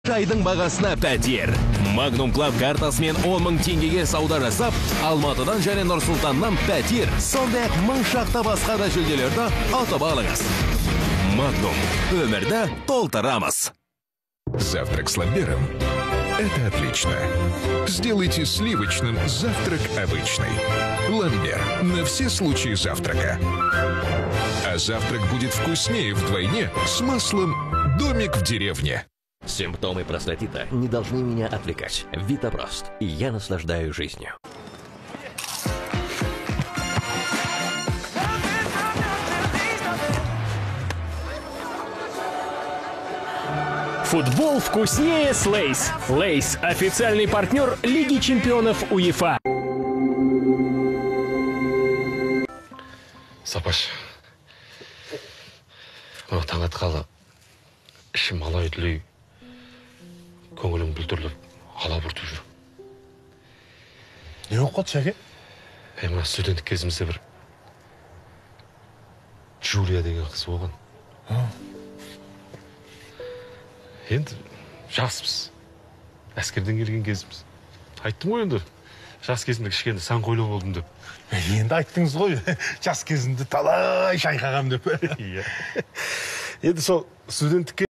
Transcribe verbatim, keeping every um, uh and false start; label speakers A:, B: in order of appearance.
A: Жайдың бағасына пәтер. Magnum Club картасымен он мың теңгеге сауда жасап, Алматыдан және Нұр-Сұлтаннан пәтер, сондай-ақ мың шақты басқа да жүлделерді ұтып алыңыз. Magnum. Өмірді толтырамыз.
B: Завтрак с ламбером – это отлично. Сделайте сливочным завтрак обычный. Ламбер на все случаи завтрака. А завтрак будет вкуснее вдвойне с маслом «Домик в деревне».
C: Симптомы простатита не должны меня отвлекать. Витапрост. И я наслаждаюсь жизнью.
D: Футбол вкуснее с Лейс. Лейс – официальный партнер Лиги чемпионов УЕФА.
E: Сапаш, таң атқалы ішім алай дүлей, көңілім бүлдірліп, ала бұртып жүр.
F: Не оқыды, Шәке?
E: Е, мына студенттік кезімізде бір Джулия деген қыз болған. Енді жаспыз. Әскерден келген кезіміз. Айттым ғой енді, жас кезімде кішкене сан қойлы болдым деп.
F: Енді айттыңыз ғой, жас кезімде талай шайқағам деп.
E: Енді сол студенттікке